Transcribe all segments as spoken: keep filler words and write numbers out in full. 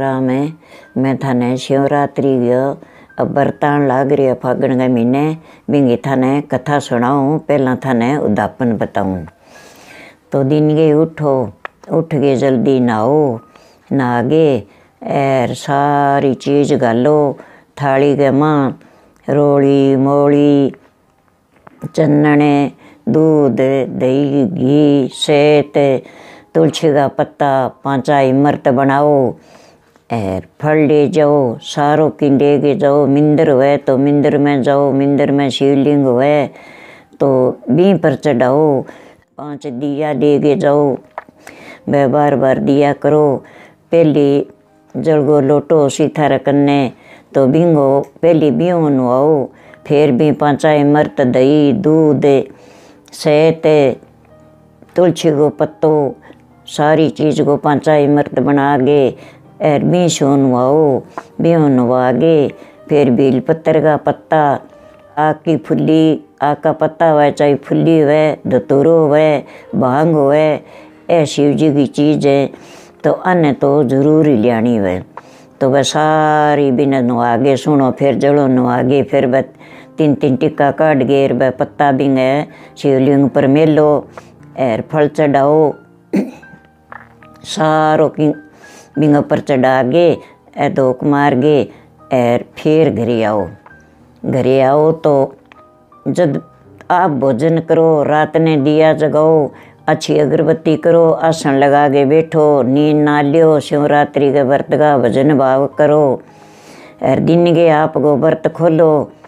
राम है। मैं थाने शिवरात्रि गयो अब बरतान लाग रही है फागण के महीने बिंगी थाने कथा सुनाऊँ। पहला थाने उद्यापन बताऊँ। तो दिन गए उठो उठ के जल्दी नहाओ नहागे एर सारी चीज़ घालो थाली के माँ रोली मोली चन्नने दूध दही घी सेत तुलसी का पत्ता पांचा इमरत बनाओ एर फल ले जाओ सारों की ले के जाओ। मिंदर हुए तो मिंदर में जाओ मिंदर में शिवलिंग हुए तो बीं पर चढ़ाओ। पांच दिया ले के जाओ वह बार बार दिया करो। पहली जलगो लोटो सीथा रखने तो बिंगो पहली बियों नुआओ फिर भी पांचा इमरत दही दूध सेत तुलसी को पत्तो सारी चीज़ को पांचा इमरत बना गे एर बी शो नुआओ बियों नुआ गे। फिर बेल पत्तर का पत्ता आग की फुल्ली आग का पत्ता हुआ चाहे फुल्ली हुए धतूरो हुए भांग हुए ए शिव जी की चीज़ है तो अन्य तो जरूर ही लियानी हुए। तो वह सारी बिना नुआगे सुनो फिर जड़ो नुआगे फिर वह तीन तीन टिक्का काट गेर वह पत्ता बिंग है शिवलिंग पर मेलो एर फल चढ़ाओ सारों की बिंग पर चढ़ा गे ए धोक मार गे एर फिर घरे आओ। घरे आओ तो जब आप भोजन करो रात ने दिया जगाओ अच्छी अगरबत्ती करो आसन लगा के बैठो नींद ना लियो शिवरात्रि के व्रत का भजन भाव करो। और दिन के आप को व्रत खोलो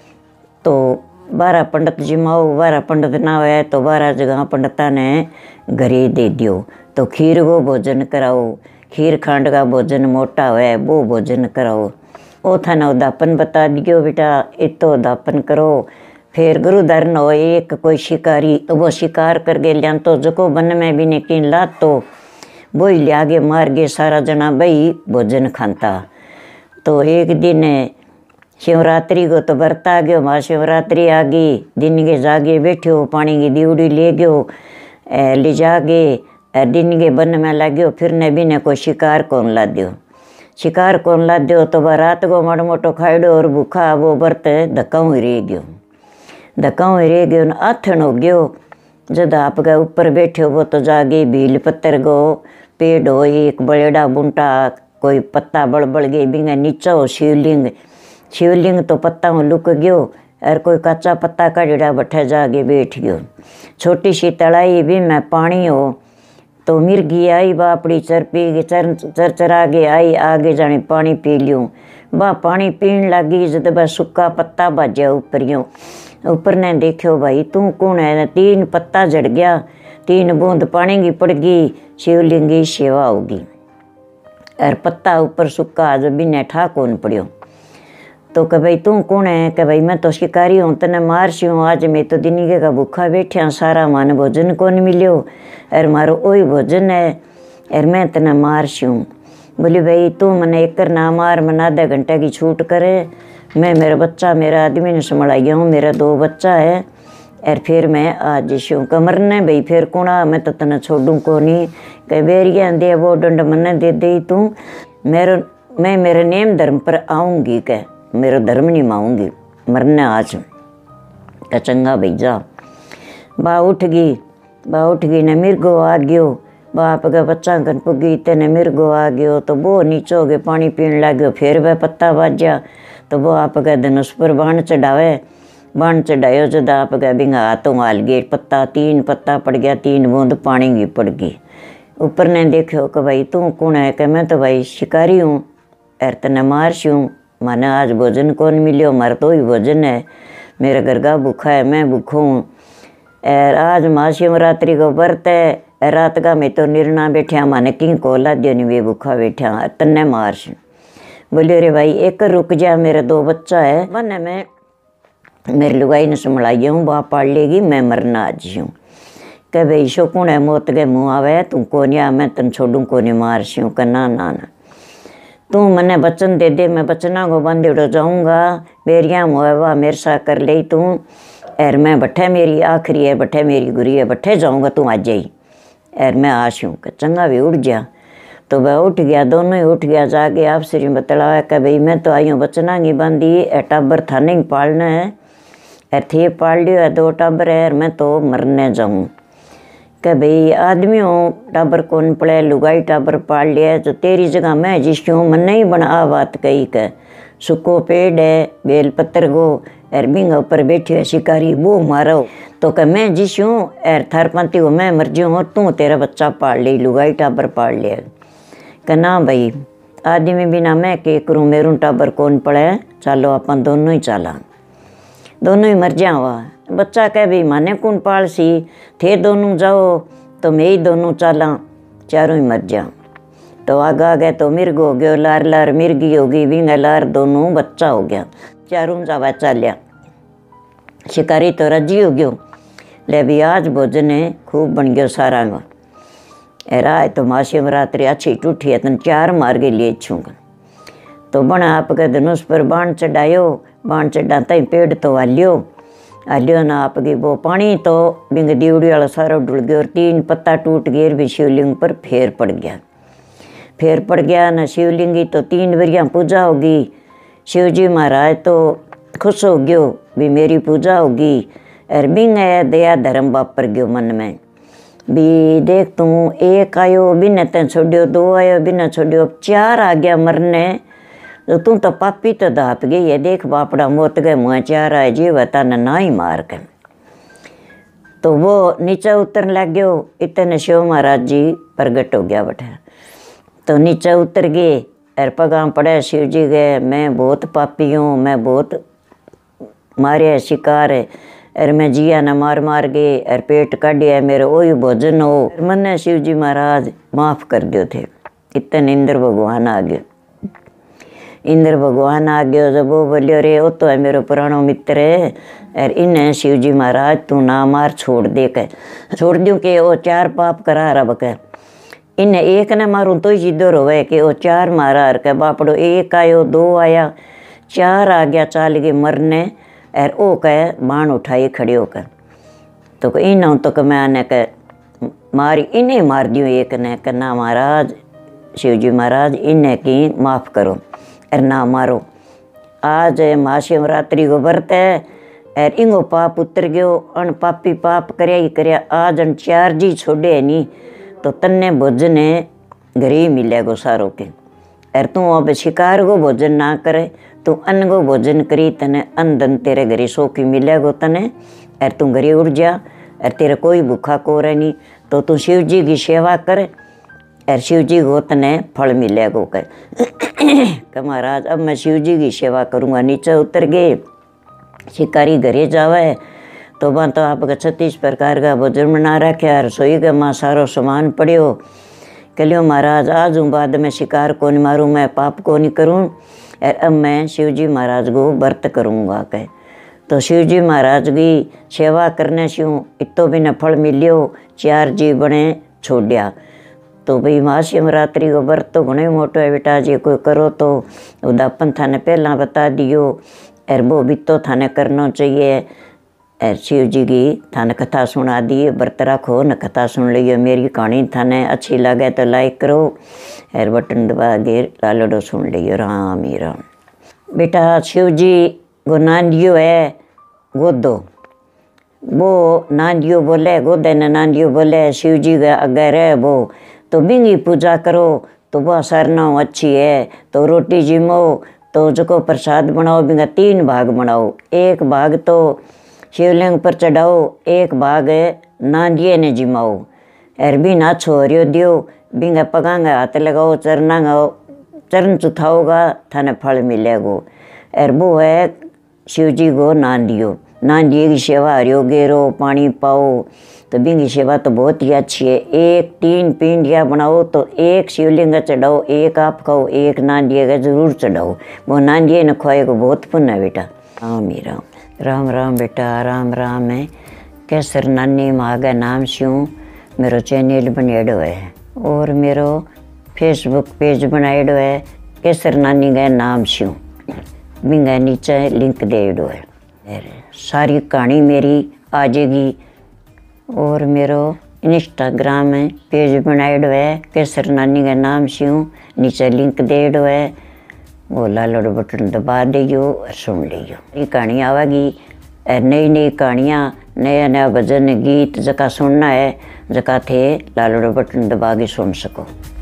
तो बारह पंडित जिमाओ बारह पंडित ना हुआ तो बारह जगह पंडिता ने घरे दे दियो। तो खीर को भोजन कराओ खीर खांड का भोजन मोटा हुआ वो भोजन कराओ। ओ थाना उद्यापन बता दियो बेटा इतो उद्यापन करो। फिर गुरु धरन हो एक कोई शिकारी तो वो शिकार कर गे लिया तो जको बन में भी नहीं ला तो वो ही लिया गे मार गे सारा जना भाई भोजन खानता। तो एक दिन शिवरात्रि को तो व्रत आ गयो महाशिवरात्रि आ गई दिन के जागे बैठो पानी की दीवड़ी ले गयो ले जागे दिन के बन में लाग्यो फिर ने भी ने कोई शिकार कौन ला दियो शिकार कौन ला दियो तो वह रात को मोटो मोटो खाइडो और भूखा वो व्रत धक्काऊ रह गयो धक्काऊ रह गयो आथन हो गयो। जब आपके ऊपर बैठे वो तो जागे भील पत्थर गो पेड़ हो एक बड़ेड़ा बुंटा कोई पत्ता बड़ बड़ गई बिंगा नीचा हो शिवलिंग शिवलिंग तो पत्ता में लुक गयो और कोई कच्चा पत्ता कड़ा बठे जाके बैठ गयो। छोटी सी तड़ाई भी में पानी हो तो मिर्गी आई बापड़ी चर पी चर चर चरा के आई आगे जाने पानी पी लियो बा पानी पीन लगी जब वह सूखा पत्ता बाजा ऊपरियों ऊपर ने देखो भाई तू कौन है तीन पत्ता जड़ गया तीन बूंद पानी की पड़ गई शिवलिंग की सेवा होगी और पत्ता ऊपर सूखा आज बिना ठा कौन पड़ियो। तो कह भाई तू कौन है कि भाई मैं तो शिकारी हूँ तने मार सी हूँ आज मैं तो दिन के का भूखा बैठा सारा मान भोजन कौन मिलियो और मारो वही भोजन है और मैं तने मार सी हूँ। बोली भाई तू मने एक ना मार मन आधा घंटे की छूट करे मैं मेरा बच्चा मेरा आदमी ने संभालिया हूँ मेरा दो बच्चा है और फिर मैं आज शूँ कमर ने भाई फिर कुणा मैं तो तना छोड़ूँ को नहीं कह बेरिया दे वो डंड मन दे दे तू मेरे मैं मेरे नेम धर्म पर आऊँगी कह मेरा धर्म नहीं माऊँगी मरने आज का चंगा भाई जा। बा उठ गई बा उठ गई ने मिर्गो आ गयो बाप का बच्चा कन पुगी तेने मिर्गो आ गयो तो वो नीचे हो गए पानी पीने लग फिर वह पत्ता बाजा तो वो आप का धनुष पर बाण चढ़ावे बाण चढ़ायो जब आप का बिंगा हाथों हाल गए पत्ता तीन पत्ता पड़ गया तीन बूंद पानी की पड़ गई। ऊपर ने देखो कि भाई तू कौन है कि मैं तो भाई शिकारी हूँ और तने मार सी हूँ माने आज भोजन कौन मिलियो मारा तो ही भोजन है मेरा घर का भूखा है मैं भूखा हूँ और आज महाशिवरात्रि को व्रत है रात का मैं तो निर्णा बैठा माने की कोला दियो नहीं वे भूखा बैठा तन्ने मार सी। बोले रे भाई एक रुक जा मेरे दो बच्चा है बने मैं मेरी लुगाई ने संभलाई हूँ बाप पाड़ लेगी मैं मरना आज हूँ कह भाई शो कौन है मौत के मुँह आवे तू कौन या मैं तन छोड़ू को नहीं मार सी हूँ का ना ना ना तू मने वचन दे दे मैं वचना को बंदेड़ो जाऊँगा बेरिया मुआ मेरे साथ कर ले तू और मैं बठे मेरी आखिरी है बठे मेरी गुरी है बठे जाऊँगा तू आज ही और मैं आश हूँ चंगा भी उड़ जा। तो वह उठ गया, दोनों ही उठ गया, जाके आप श्री बतलाया कि भाई मैं तो आई हूँ बचना की बांधी, टाबर था नहीं पालना है, एर थे पाल लियो है, दो टाबर है, मैं तो मरने जाऊँ। कि भाई आदमी हो टाबर कौन पड़े, लुगाई टाबर पाल लिया, जो तेरी जगह मैं जिसू मन नहीं बना। आ बात कही के सुको पेड़ है बेल पत्तर गो, एर बिंगा ऊपर बैठी है शिकारी वो मारो, तो कह मैं जिसू एर थार पंती को मैं मर जाऊँ, तू तेरा बच्चा पाल ली, लुगाई टाबर पाल लिया। कह ना भाई आदमी बिना मैं के करूँ, मेरू टाबर कौन पड़े, चलो अपन दोनों ही चला, दोनों ही मर जावा। बच्चा कह भाई माने कौन पाल सी, थे दोनों जाओ तो मैं ही दोनों चला, चारों ही मर जा। तो आगा आ गए तो मिर्ग हो गयो, लार लार मिर्गी होगी, विंगा लार दोनों बच्चा हो गया, चारों जावा चालिया। शिकारी तो रजी हो गयो, ले भी आज भोजन है खूब बन गयो सारा। राय तो महाशिवरात्रि अच्छी टूठी है, तन चार मार के लिए छूंगा। तो बना आपके धनुष पर बाण चढ़ायो, बाण चढ़ा तई पेड़ तो हालियो, हालियो ना आपकी वो पानी तो बिंग दीवड़ी वाला सारा डुल गया, और तीन पत्ता टूट गए भी शिवलिंग पर फेर पड़ गया। फेर पड़ गया ना शिवलिंग की तो तीन बरिया पूजा होगी। शिव जी महाराज तो खुश हो गयो भी मेरी पूजा होगी, और बिंग दया धर्म वापर गयो मन में भी देख तू एक आयो बिना तें छोड़ियो, दो आयो बिना छोड़ियो, चार आ गया मरने, तो तू तो पापी तो दाप गई है, देख बापड़ा मोत गए मुँह चार आए जी बता न ना ही मार कर। तो वो नीचे उतरने लग गयो, इतने शिव महाराज जी प्रगट हो गया बटे, तो नीचे उतर गए और पगां पड़े शिव जी गए, मैं बहुत पापी हूँ, मैं बहुत मारे शिकार है, और मैं जिया न मार मार गए और पेट काटिया मेरे वही भोजन हो, मन्ने शिव जी महाराज माफ़ कर दियो थे। इतने इंद्र भगवान आ गए, इंद्र भगवान आ गयो, जब वो बोलियो रे वो तो है मेरा पुरानो मित्र है, और इन्हें शिव जी महाराज तू ना मार छोड़ दे के, छोड़ दूँ कि वो चार पाप करा रब के, इन्हें एक ने मारूँ तो ही जिद्दो रोवे कि वो चार मारा हर के बापड़ो, एक आयो दो आया चार आ गया चाल के मरने, और वो कहे बाण उठाई खड़ी होकर, तो इन तो मैं आने के मारी, इन्हें मार दियो एक ने, कहना महाराज शिव जी महाराज इन्हें की माफ़ करो और ना मारो, आज महाशिवरात्रि को व्रत है और इंगो पाप उतर गयो, अन पापी पाप करया ही करया, आज अन चार जी छोड़े नहीं तो तन्ने भोजन घरे ही मिलेगो सारों के, और तू अब शिकार को भोजन ना करे, तू अन्न को भोजन करी, तने अन्न धन तेरे घरे सोखी मिलेगो तने, और तू घरे उड़ जा, और तेरे कोई भूखा को रहे नहीं, तो तू शिव जी की सेवा कर और शिव जी को तने फल मिलेगो कर। कि महाराज अब मैं शिव जी की सेवा करूँगा। नीचे उतर गए, शिकारी घरे जावे तो वहाँ तो आपका छत्तीस प्रकार का भोजन बना रखा, रसोई का माँ सारो सामान पड़ियो, कलियो महाराज आज हूँ बाद में शिकार को नहीं मारूँ, मैं पाप को नहीं करूँ, और अब मैं शिव जी महाराज को व्रत करूँगा। कह तो शिव जी महाराज की सेवा करने से इतो भी न फल मिलियो, चार जी बने छोड़िया। तो भाई महाशिवरात्रि को व्रत तो घणो मोटो है बेटा जी, कोई करो तो उदापन थाने पहला बता दियो, और वो भी तो थाने करना चाहिए, और शिव जी की थाने कथा सुना दी, व्रत रखो न कथा सुन लियो। मेरी कहानी थाने अच्छी लगे तो लाइक करो और बटन दबा के लालड़ो सुन लियो। राम ही राम। बेटा शिव जी को नांदियो है गोदो, वो नांदियो बोले गोदे न नांदियो बोले शिव जी का अगे रहे वो, तो बिंगी पूजा करो तो वह सरना अच्छी है, तो रोटी जिमो तो जो प्रसाद बनाओ बिंगा तीन भाग बनाओ, एक भाग तो शिवलिंग पर चढ़ाओ, एक भाग नांदिए ने जिमाओ, और भी ना छोरियो दियो, बिंगा पगांगा हाथ लगाओ, चरनागा चरण चुथाओगा थाने फल मिलेगो, और वो है शिव जी को नांदियो। नांदिए की सेवा हरियो गेरो पानी पाओ, तो बिंगी सेवा तो बहुत ही अच्छी है। एक तीन पिंडिया बनाओ तो एक शिवलिंग चढ़ाओ, एक आप खाओ, एक नांदिए का जरूर चढ़ाओ, वो नांदिए न खुआए को बहुत पुण्य है बेटा। राम ही राम। राम राम बेटा, राम राम है। केसर नानी मागा नाम स्यूँ मेरो चैनल बनेड़ो है, और मेरो फेसबुक पेज बनाएड़ो है केसर नानी का नाम स्यूँ, बिंगा नीचे लिंक देड़ो है। सारी कहानी मेरी आ जाएगी, और मेरो इंस्टाग्राम में पेज बनाएडो है केसर नानी के नाम से हूँ, नीचे लिंक देडो है, वो लाल वाला बटन दबा दियो और सुन लियो। ये कहानी आवेगी, नई नई कहानियाँ, नया नया भजन गीत जका सुनना है जका थे लाल वाला बटन दबा के सुन सको।